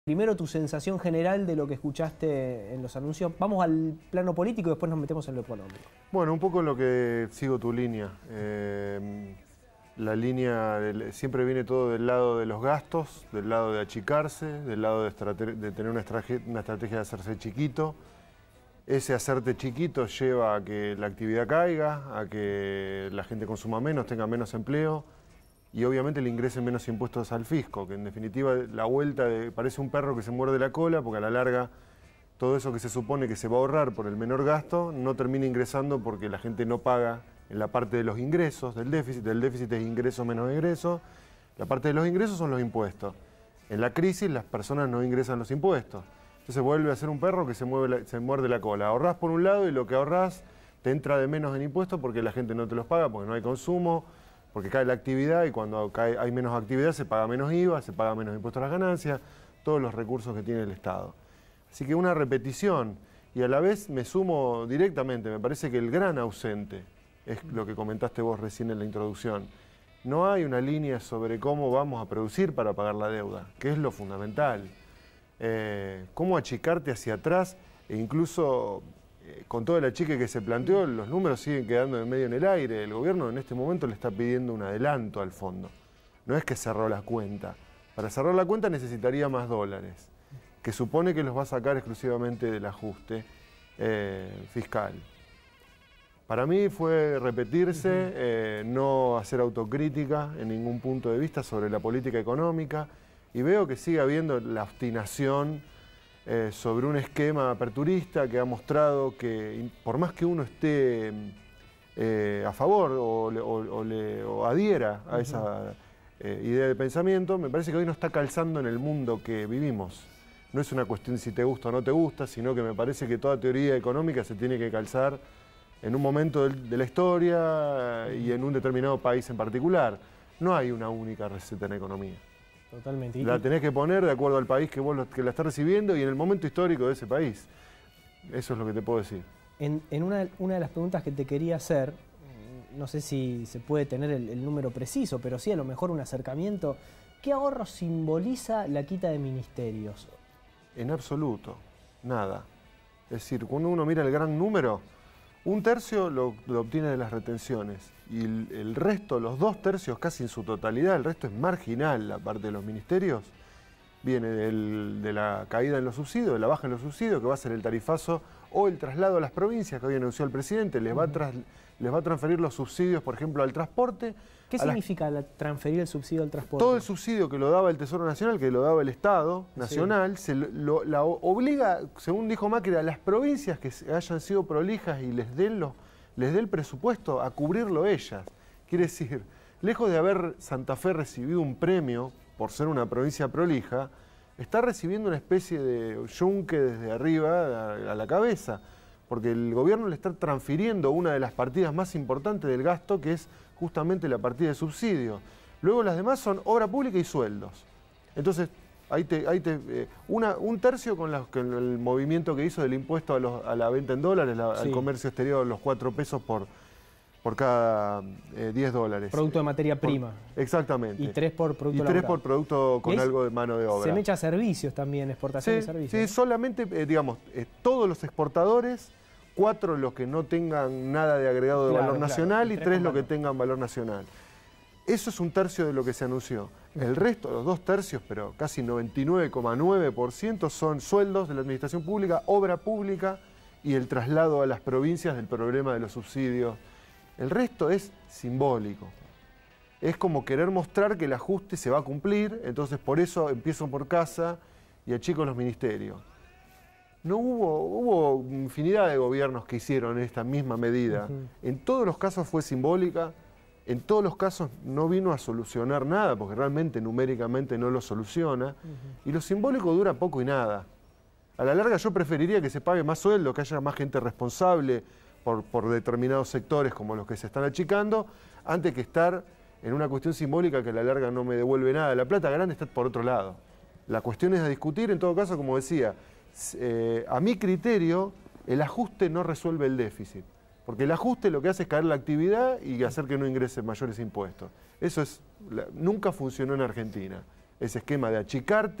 Primero, tu sensación general de lo que escuchaste en los anuncios. Vamos al plano político y después nos metemos en lo económico. Bueno, un poco en lo que sigo tu línea. La línea siempre viene todo del lado de los gastos, del lado de achicarse, del lado de tener una estrategia de hacerse chiquito. Ese hacerte chiquito lleva a que la actividad caiga, a que la gente consuma menos, tenga menos empleo y obviamente le ingresen menos impuestos al fisco, que en definitiva la vuelta parece un perro que se muerde la cola, porque a la larga todo eso que se supone que se va a ahorrar por el menor gasto no termina ingresando porque la gente no paga en la parte de los ingresos, del déficit es ingreso menos ingreso, la parte de los ingresos son los impuestos. En la crisis las personas no ingresan los impuestos, entonces vuelve a ser un perro que se muerde la cola. Ahorrás por un lado y lo que ahorrás te entra de menos en impuestos porque la gente no te los paga, porque no hay consumo, porque cae la actividad y cuando hay menos actividad se paga menos IVA, se paga menos impuestos a las ganancias, todos los recursos que tiene el Estado. Así que una repetición y a la vez me sumo directamente, me parece que el gran ausente es lo que comentaste vos recién en la introducción. No hay una línea sobre cómo vamos a producir para pagar la deuda, que es lo fundamental. Cómo achicarte hacia atrás e incluso con todo el achique que se planteó, los números siguen quedando medio en el aire. El gobierno en este momento le está pidiendo un adelanto al fondo. No es que cerró la cuenta. Para cerrar la cuenta necesitaría más dólares, que supone que los va a sacar exclusivamente del ajuste fiscal. Para mí fue repetirse, no hacer autocrítica en ningún punto de vista sobre la política económica, y veo que sigue habiendo la obstinación sobre un esquema aperturista que ha mostrado que por más que uno esté a favor o adhiera a esa idea de pensamiento, me parece que hoy no está calzando en el mundo que vivimos. No es una cuestión de si te gusta o no te gusta, sino que me parece que toda teoría económica se tiene que calzar en un momento de la historia y en un determinado país en particular. No hay una única receta en economía. Totalmente. La tenés que poner de acuerdo al país que la estás recibiendo y en el momento histórico de ese país. Eso es lo que te puedo decir. En una de las preguntas que te quería hacer, no sé si se puede tener el número preciso, pero sí a lo mejor un acercamiento. ¿Qué ahorro simboliza la quita de ministerios? En absoluto, nada. Es decir, cuando uno mira el gran número, un tercio lo obtiene de las retenciones y el resto, los 2/3 casi en su totalidad, el resto es marginal, la parte de los ministerios, viene de la caída en los subsidios, de la baja en los subsidios, que va a ser el tarifazo o el traslado a las provincias que hoy anunció el presidente, les va a transferir los subsidios, por ejemplo, al transporte. ¿Qué significa transferir el subsidio al transporte? Todo el subsidio que lo daba el Tesoro Nacional, que lo daba el Estado Nacional, sí, la obliga, según dijo Macri, a las provincias que hayan sido prolijas y les dé el presupuesto a cubrirlo ellas. Quiere decir, lejos de haber Santa Fe recibido un premio por ser una provincia prolija, está recibiendo una especie de yunque desde arriba a la cabeza, porque el gobierno le está transfiriendo una de las partidas más importantes del gasto, que es justamente la partida de subsidio. Luego las demás son obra pública y sueldos. Entonces, un tercio con el movimiento que hizo del impuesto a la venta en dólares, al comercio exterior, los 4 pesos por cada 10 dólares. Producto de materia prima. Exactamente. Y 3 por producto laboral. Y 3 por producto con algo de mano de obra. Se me echa servicios también, exportación de servicios. Sí, solamente, digamos, todos los exportadores, 4 los que no tengan nada de agregado de valor nacional y 3 los que tengan valor nacional. Eso es un tercio de lo que se anunció. El resto, los 2/3, pero casi 99,9% son sueldos de la administración pública, obra pública y el traslado a las provincias del problema de los subsidios. El resto es simbólico. Es como querer mostrar que el ajuste se va a cumplir, entonces por eso empiezo por casa y achico los ministerios. No hubo infinidad de gobiernos que hicieron esta misma medida. En todos los casos fue simbólica, en todos los casos no vino a solucionar nada, porque realmente numéricamente no lo soluciona, y lo simbólico dura poco y nada. A la larga yo preferiría que se pague más sueldo, que haya más gente responsable por determinados sectores como los que se están achicando, antes que estar en una cuestión simbólica que a la larga no me devuelve nada. La plata grande está por otro lado. La cuestión es a discutir, en todo caso, como decía, a mi criterio, el ajuste no resuelve el déficit. Porque el ajuste lo que hace es caer la actividad y hacer que no ingresen mayores impuestos. Eso nunca funcionó en Argentina. Ese esquema de achicarte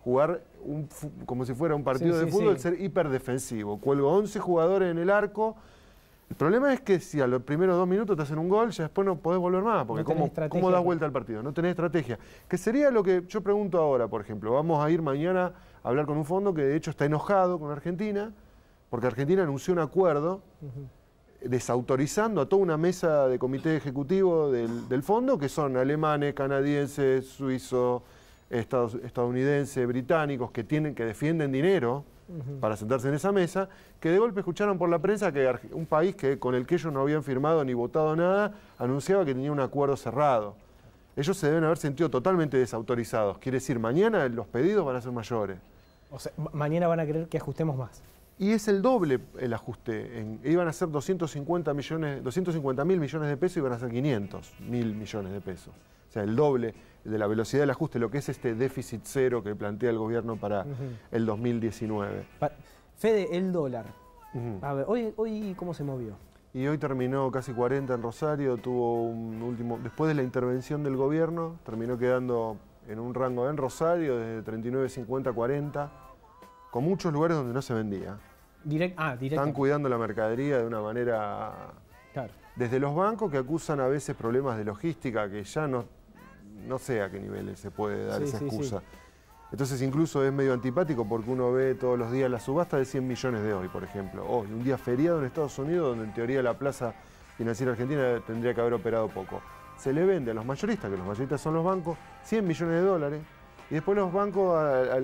jugar como si fuera un partido de fútbol, ser hiperdefensivo. Cuelgo 11 jugadores en el arco. El problema es que si a los primeros 2 minutos te hacen un gol, ya después no podés volver más, porque ¿cómo das vuelta al partido? No tenés estrategia. Que sería lo que yo pregunto ahora, por ejemplo. Vamos a ir mañana a hablar con un fondo que de hecho está enojado con Argentina, porque Argentina anunció un acuerdo desautorizando a toda una mesa de comité ejecutivo del fondo, que son alemanes, canadienses, suizos, estadounidenses, británicos, que defienden dinero para sentarse en esa mesa, que de golpe escucharon por la prensa que un país con el que ellos no habían firmado ni votado nada, anunciaba que tenía un acuerdo cerrado. Ellos se deben haber sentido totalmente desautorizados. Quiere decir, mañana los pedidos van a ser mayores. O sea, mañana van a querer que ajustemos más. Y es el doble el ajuste. Iban a ser 250 mil millones de pesos y van a ser 500 mil millones de pesos. O sea, el doble de la velocidad del ajuste, lo que es este déficit cero que plantea el gobierno para el 2019. Fede, el dólar. A ver, hoy ¿cómo se movió? Y hoy terminó casi 40 en Rosario, tuvo un último, después de la intervención del gobierno, terminó quedando en un rango en Rosario desde 39.50 a 40, con muchos lugares donde no se vendía. Están cuidando la mercadería de una manera... Claro. Desde los bancos que acusan a veces problemas de logística, que ya no sé a qué niveles se puede dar esa excusa. Entonces incluso es medio antipático porque uno ve todos los días la subasta de 100 millones de hoy, por ejemplo. Hoy, un día feriado en Estados Unidos, donde en teoría la plaza financiera argentina tendría que haber operado poco. Se le vende a los mayoristas, que los mayoristas son los bancos, 100 millones de dólares. Y después los bancos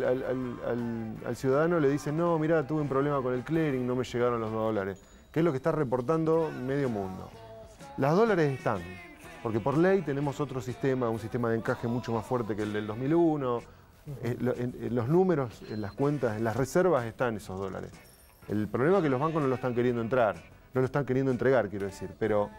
al ciudadano le dicen, no, mirá, tuve un problema con el clearing, no me llegaron los dólares. Que es lo que está reportando medio mundo. Las dólares están, porque por ley tenemos otro sistema, un sistema de encaje mucho más fuerte que el del 2001. En los números, en las cuentas, en las reservas están esos dólares. El problema es que los bancos no lo están queriendo entrar, no lo están queriendo entregar, quiero decir, pero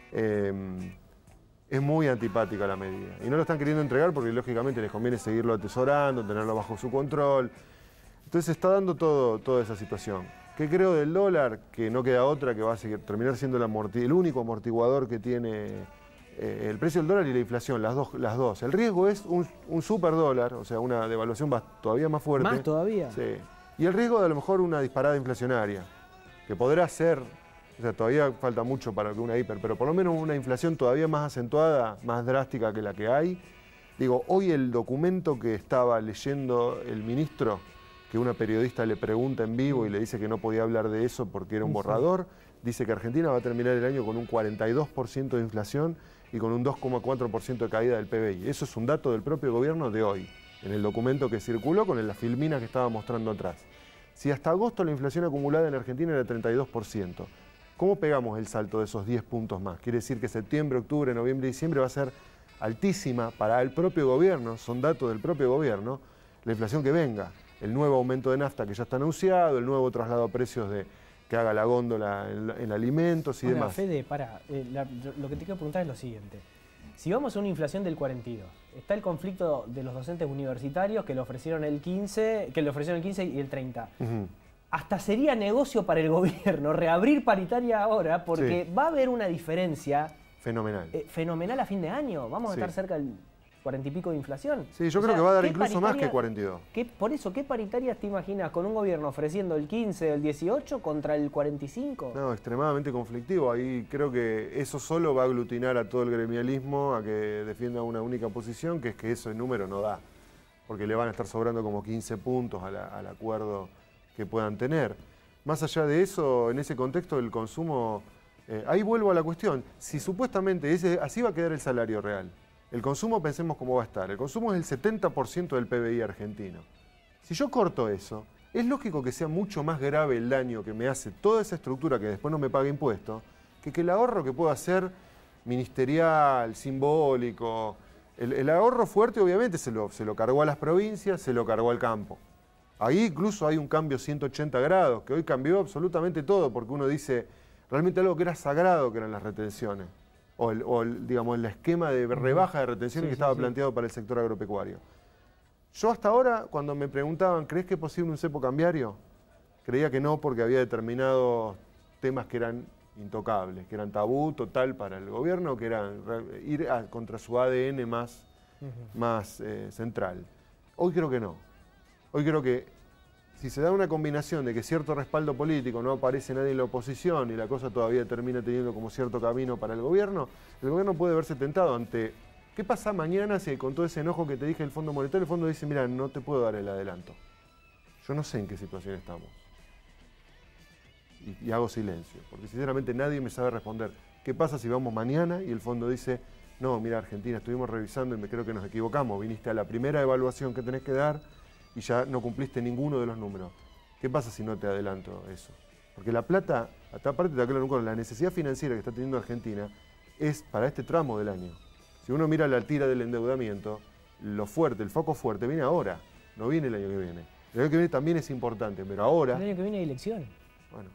es muy antipática la medida. Y no lo están queriendo entregar porque lógicamente les conviene seguirlo atesorando, tenerlo bajo su control. Entonces se está dando toda esa situación. ¿Qué creo del dólar? Que no queda otra que va a terminar siendo el único amortiguador que tiene el precio del dólar y la inflación, las dos. El riesgo es un superdólar, o sea, una devaluación todavía más fuerte. ¿Más todavía? Sí. Y el riesgo de a lo mejor una disparada inflacionaria, que podrá ser, o sea, todavía falta mucho para que una hiper, pero por lo menos una inflación todavía más acentuada, más drástica que la que hay. Digo, hoy el documento que estaba leyendo el ministro, que una periodista le pregunta en vivo y le dice que no podía hablar de eso porque era un borrador, dice que Argentina va a terminar el año con un 42% de inflación y con un 2,4% de caída del PBI. Eso es un dato del propio gobierno de hoy, en el documento que circuló con la filmina que estaba mostrando atrás. Si hasta agosto la inflación acumulada en Argentina era 32%, ¿cómo pegamos el salto de esos 10 puntos más? Quiere decir que septiembre, octubre, noviembre y diciembre va a ser altísima para el propio gobierno, son datos del propio gobierno, la inflación que venga. El nuevo aumento de nafta que ya está anunciado, el nuevo traslado a precios que haga la góndola en alimentos y demás. Fede, lo que te quiero preguntar es lo siguiente. Si vamos a una inflación del 42, está el conflicto de los docentes universitarios que le ofrecieron el 15 y el 30. Hasta sería negocio para el gobierno reabrir paritaria ahora porque va a haber una diferencia fenomenal a fin de año. Vamos a estar cerca del 40 y pico de inflación. Sí, yo creo que va a dar incluso más que 42. Por eso, ¿qué paritarias te imaginas con un gobierno ofreciendo el 15, el 18 contra el 45? No, extremadamente conflictivo. Ahí creo que eso solo va a aglutinar a todo el gremialismo a que defienda una única posición, que es que ese número no da. Porque le van a estar sobrando como 15 puntos al acuerdo que puedan tener. Más allá de eso, en ese contexto del consumo, ahí vuelvo a la cuestión. Si supuestamente así va a quedar el salario real. El consumo, pensemos cómo va a estar. El consumo es el 70% del PBI argentino. Si yo corto eso, es lógico que sea mucho más grave el daño que me hace toda esa estructura que después no me paga impuestos, que el ahorro que puedo hacer ministerial, simbólico. El ahorro fuerte obviamente se lo cargó a las provincias, se lo cargó al campo. Ahí incluso hay un cambio 180 grados, que hoy cambió absolutamente todo, porque uno dice realmente algo que era sagrado, que eran las retenciones. Digamos, el esquema de rebaja de retenciones que estaba planteado para el sector agropecuario. Yo hasta ahora, cuando me preguntaban, ¿crees que es posible un cepo cambiario? Creía que no, porque había determinados temas que eran intocables, que eran tabú total para el gobierno, que eran ir contra su ADN más central. Hoy creo que no. Hoy creo que si se da una combinación de que cierto respaldo político, no aparece nadie en la oposición y la cosa todavía termina teniendo como cierto camino para el gobierno puede verse tentado ante ¿qué pasa mañana si con todo ese enojo que te dije el Fondo Monetario, el fondo dice, mira, no te puedo dar el adelanto? Yo no sé en qué situación estamos. Y hago silencio, porque sinceramente nadie me sabe responder. ¿Qué pasa si vamos mañana y el fondo dice, no, mira Argentina, estuvimos revisando y me creo que nos equivocamos, viniste a la primera evaluación que tenés que dar y ya no cumpliste ninguno de los números? ¿Qué pasa si no te adelanto eso? Porque la plata, aparte de aclarar la necesidad financiera que está teniendo Argentina es para este tramo del año. Si uno mira la tira del endeudamiento, lo fuerte, el foco fuerte viene ahora, no viene el año que viene. El año que viene también es importante, pero ahora... El año que viene hay elecciones. Bueno.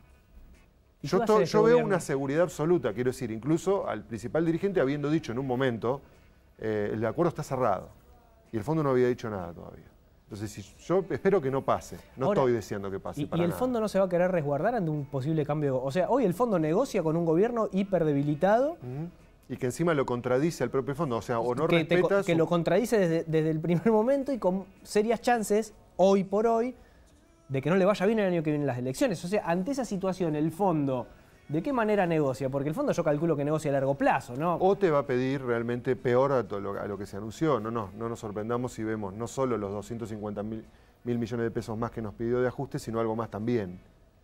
Yo Veo una seguridad absoluta, quiero decir, incluso al principal dirigente habiendo dicho en un momento, el acuerdo está cerrado, y el fondo no había dicho nada todavía. Entonces, yo espero que no pase, no ahora, estoy deseando que pase. ¿Y el fondo no se va a querer resguardar ante un posible cambio? O sea, hoy el fondo negocia con un gobierno hiperdebilitado. Y que encima lo contradice al propio fondo, o sea, o no respeta... Que lo contradice desde el primer momento y con serias chances, hoy por hoy, de que no le vaya bien el año que viene las elecciones. O sea, ante esa situación, el fondo, ¿de qué manera negocia? Porque el fondo yo calculo que negocia a largo plazo, ¿no? O te va a pedir realmente peor a lo que se anunció. No nos sorprendamos si vemos no solo los 250 mil millones de pesos más que nos pidió de ajuste, sino algo más también.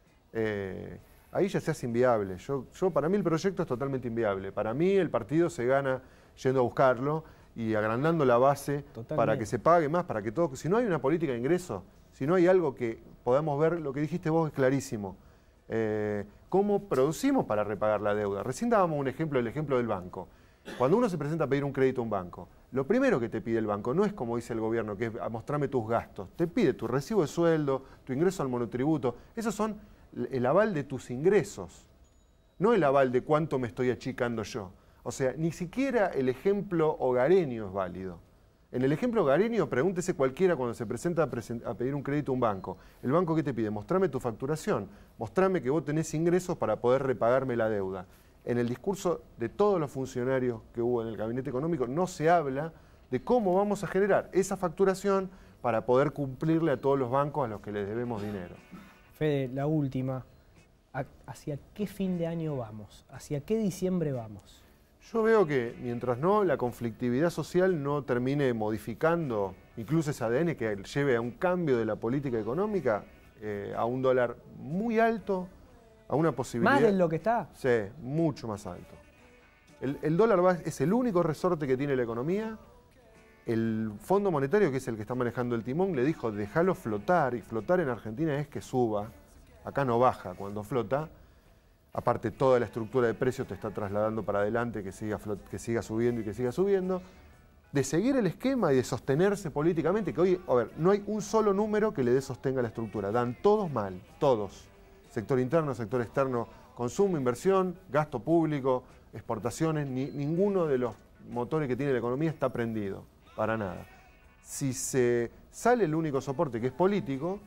Ahí ya se hace inviable. Para mí el proyecto es totalmente inviable. Para mí el partido se gana yendo a buscarlo y agrandando la base para que se pague más, para que todo... Si no hay una política de ingresos, si no hay algo que podamos ver, lo que dijiste vos es clarísimo. ¿Cómo producimos para repagar la deuda? Recién dábamos un ejemplo, el ejemplo del banco. Cuando uno se presenta a pedir un crédito a un banco, lo primero que te pide el banco no es como dice el gobierno, que es mostrame tus gastos. Te pide tu recibo de sueldo, tu ingreso al monotributo. Esos son el aval de tus ingresos, no el aval de cuánto me estoy achicando yo. O sea, ni siquiera el ejemplo hogareño es válido. En el ejemplo hogareño, pregúntese cualquiera cuando se presenta a pedir un crédito a un banco. ¿El banco qué te pide? Mostrame tu facturación, mostrame que vos tenés ingresos para poder repagarme la deuda. En el discurso de todos los funcionarios que hubo en el gabinete económico no se habla de cómo vamos a generar esa facturación para poder cumplirle a todos los bancos a los que les debemos dinero. Fede, la última. ¿Hacia qué fin de año vamos? ¿Hacia qué diciembre vamos? Yo veo que mientras no la conflictividad social no termine modificando incluso ese ADN que lleve a un cambio de la política económica, a un dólar muy alto, a una posibilidad... ¿Más de lo que está? Sí, mucho más alto. El dólar es el único resorte que tiene la economía. El Fondo Monetario, que es el que está manejando el timón, le dijo, déjalo flotar, y flotar en Argentina es que suba, acá no baja cuando flota. Aparte, toda la estructura de precios te está trasladando para adelante, que siga subiendo y que siga subiendo. De seguir el esquema y de sostenerse políticamente, que hoy, a ver, no hay un solo número que le dé sostenga a la estructura. Dan todos mal, todos. Sector interno, sector externo, consumo, inversión, gasto público, exportaciones, ninguno de los motores que tiene la economía está prendido, para nada. Si se sale el único soporte que es político,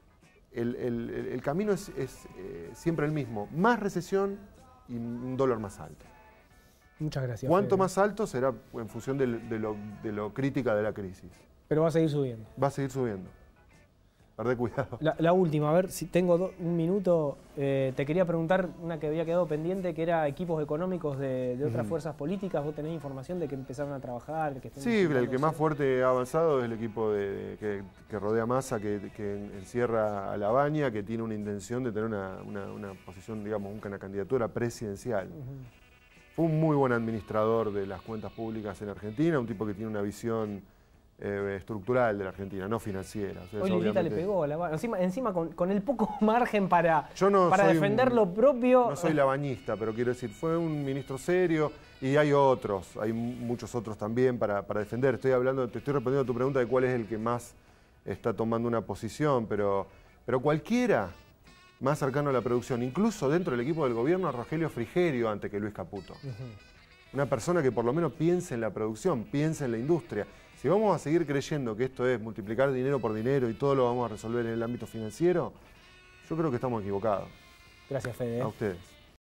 el camino es siempre el mismo, más recesión y un dólar más alto. Muchas gracias. Cuanto Fede. más alto será en función de lo crítica de la crisis. Pero va a seguir subiendo. Va a seguir subiendo. Perdé cuidado. La última, a ver si tengo un minuto. Te quería preguntar una que había quedado pendiente, que era equipos económicos de otras fuerzas políticas. ¿Vos tenés información de que empezaron a trabajar? Que sí, el que más fuerte ha avanzado es el equipo que rodea a Massa, que encierra a Labaña, que tiene una intención de tener una posición, digamos, una candidatura presidencial. Fue un muy buen administrador de las cuentas públicas en Argentina, un tipo que tiene una visión estructural de la Argentina, no financiera. O sea, hoy Lilita le pegó a Labaña. Encima con el poco margen para defender lo propio. No soy labañista, pero quiero decir, fue un ministro serio y hay otros, hay muchos otros también para defender. Te estoy respondiendo a tu pregunta de cuál es el que más está tomando una posición, pero cualquiera más cercano a la producción, incluso dentro del equipo del gobierno, a Rogelio Frigerio antes que Luis Caputo. Una persona que por lo menos piense en la producción, piense en la industria. Si vamos a seguir creyendo que esto es multiplicar dinero por dinero y todo lo vamos a resolver en el ámbito financiero, yo creo que estamos equivocados. Gracias, Fede. A ustedes.